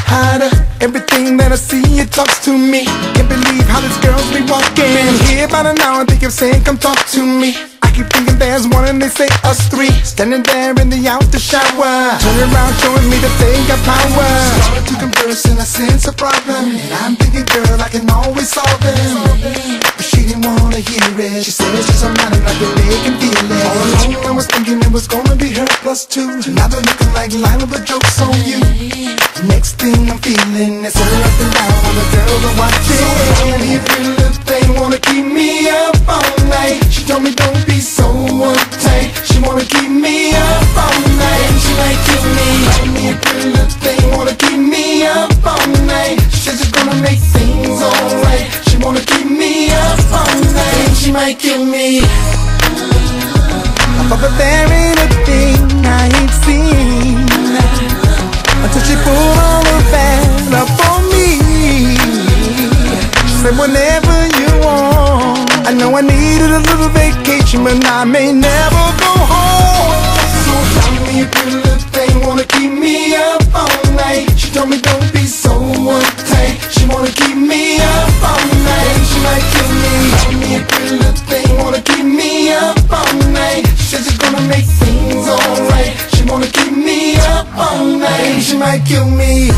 hotter. Everything that I see, it talks to me. Can't believe how this girl's be walking. Been here about an hour, they keep saying, come talk to me. I keep thinking there's one and they say us three. Standing there in the after shower, turning around showing me that they got power. Started to converse and I sense a problem, and I'm thinking, girl, I can always solve them. But she didn't wanna hear it. She said she's somebody like that they can feel it. All along I was thinking it was gonna be her plus two. Now they're looking like line of the jokes on you. Next thing I'm feeling is her up and down on the girls are watching. So tell me if you look, they wanna keep me up all night. She told me don't be so uptight. She wanna keep me up all night, and she might kill me. Tell me if you look, they wanna keep me up all night. She said she's gonna make things alright. She wanna keep me up all night, and she might kill me. I thought that there ain't a thing I ain't seen until she pulled all of that up on me. She said whenever you want. I know I needed a little vacation, but I may never go home. So tell me if you look, they wanna keep me up all night. She told me don't be so uptight. She wanna keep me up all night, and she might kill me. Tell me if you look, they wanna keep me up all night. She said she's gonna make things alright. She wanna keep me up all night, and she might kill me.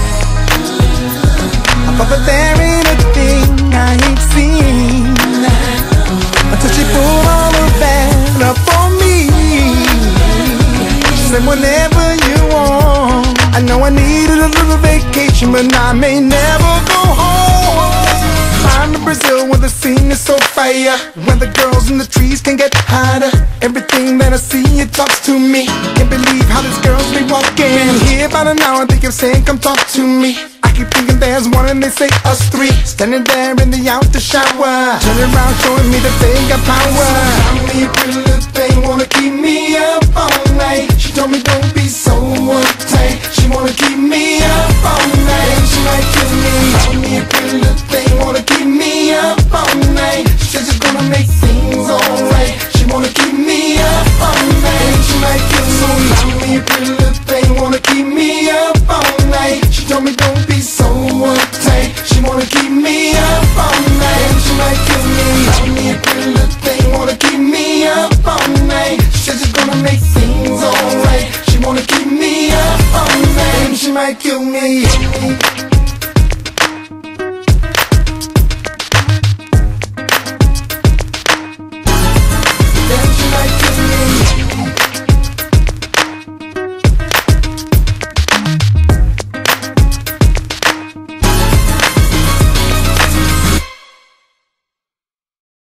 I thought that there ain't a thing I ain't seen until she pulled all of that up on me. She said whenever you want. I know I needed a little vacation, but I may never go home. I'm in Brazil where the scene is so fire, where the girls in the trees can get hotter. Everything that I see, it talks to me. Can't believe how this girl's be walking. Been here about an hour, they keep saying, come talk to me. I keep thinking there's one and they say us three. Standing there in the after shower, turning around showing me that they got power. So tell me if you look, they wanna keep me up all night. She told me don't be so uptight. She wanna keep me up all night, and she might kill me. Tell me if you look, they wanna keep me up all night. She said she's gonna make things alright. She wanna keep me up all night, and she might kill me. So tell me if you look, they wanna keep me up all night. She told me don't be so uptight. She wanna keep me up all night, and she might kill me. Tell me if you look, they wanna keep me up all night. She said she's gonna make things alright. She wanna keep me up all night, and she might kill me.